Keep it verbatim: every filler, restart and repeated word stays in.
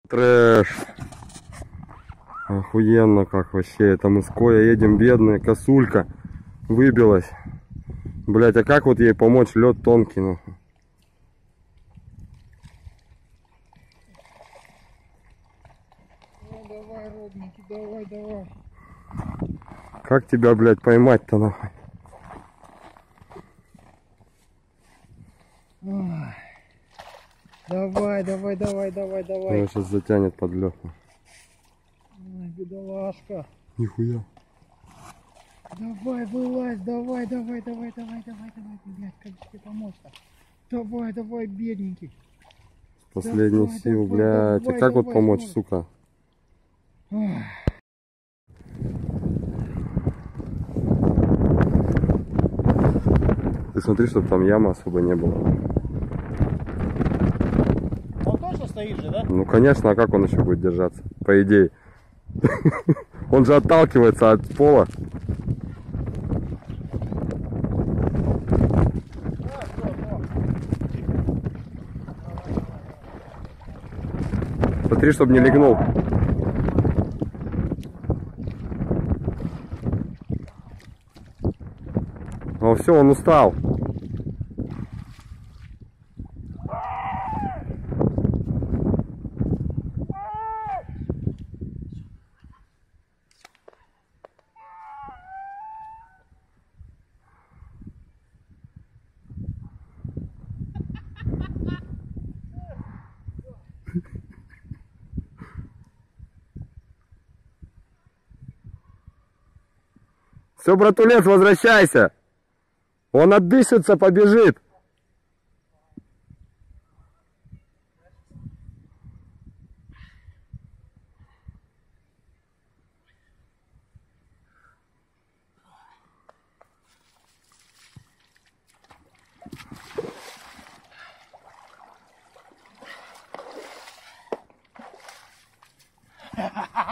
Трэш. Охуенно как вообще. Это мы с Коей едем, бедная косулька выбилась. Блять, а как вот ей помочь? Лед тонкий, нахуй. Ну, давай, родненький, давай, давай. Как тебя, блядь, поймать-то, нахуй? Ой. Давай, давай, давай, давай, давай. Она сейчас затянет под лед. Ой, бедолашка. Нихуя. Давай, вылазь, давай, давай, давай, давай, давай, давай, блядь, как же тебе помочь-то? Давай, давай, бедненький. Последних Давай, сил, давай, блядь. давай, А как давай, вот помочь, давай. сука? Ой. Ты смотри, чтобы там ямы особо не было. Он точно стоит же, да? Ну конечно, а как он еще будет держаться? По идее. Он же отталкивается от пола. Смотри, чтобы не легнул. О, все, он устал. Все, братулец, возвращайся. Он отдышится, побежит. Ха-ха-ха!